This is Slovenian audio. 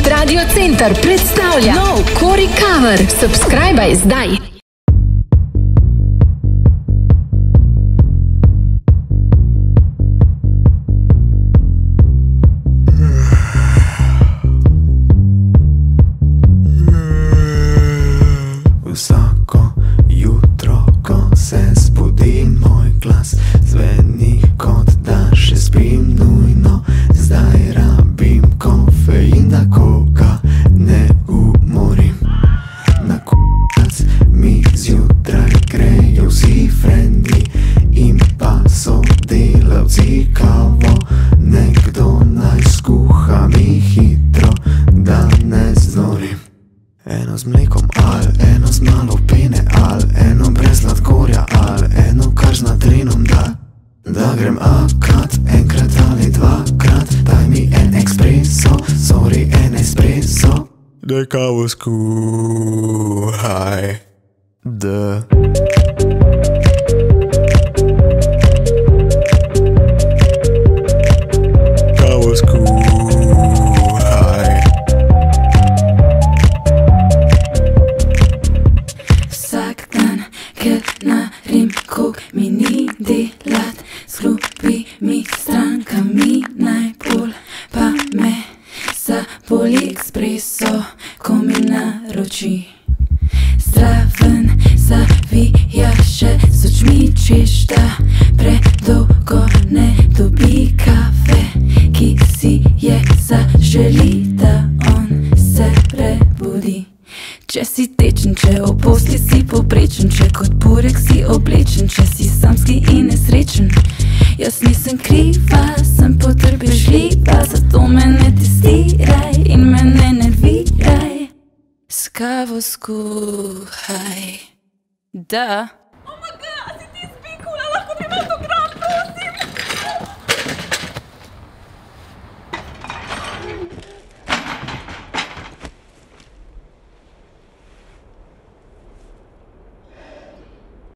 Radio Center predstavlja nov Kori Cover. Subscribaj zdaj. Vsako jutro, ko se zbudim, moj glas zveni, kot da še spim nujno. Zdaj rabim kofein, da koga ne umorim. Na kukac mi zjutraj grejo vsi frendi in pa sodelavci kavo. Nekdo naj skuha mi hitro, da ne znorim. Eno z mlekom ali eno z malo pene ali eno brez sladkorja ali eno kar z natrenom, da grem akat enkrat ali dvakrat. Daj mi en espresso, sorry, en espresso. Daj kavo skuhaj, da. Kavo skuhaj. Ko mi ni delat, sklopi mi strankami najbolj, pa me zaboli espresso, ko mi naroči. Zraven zavija še z očmi, češ da predolgo ne dobi kave, ki si je zaželi, da on se prebudi. Če si tečen, če ob posli si poprečen, če kot burek si oblečen, če si samski in nesrečen. Jaz nisem kriva, sem potrpežljiva, zato me ne testiraj in me ne nerviraj. S kavo skuhaj, da.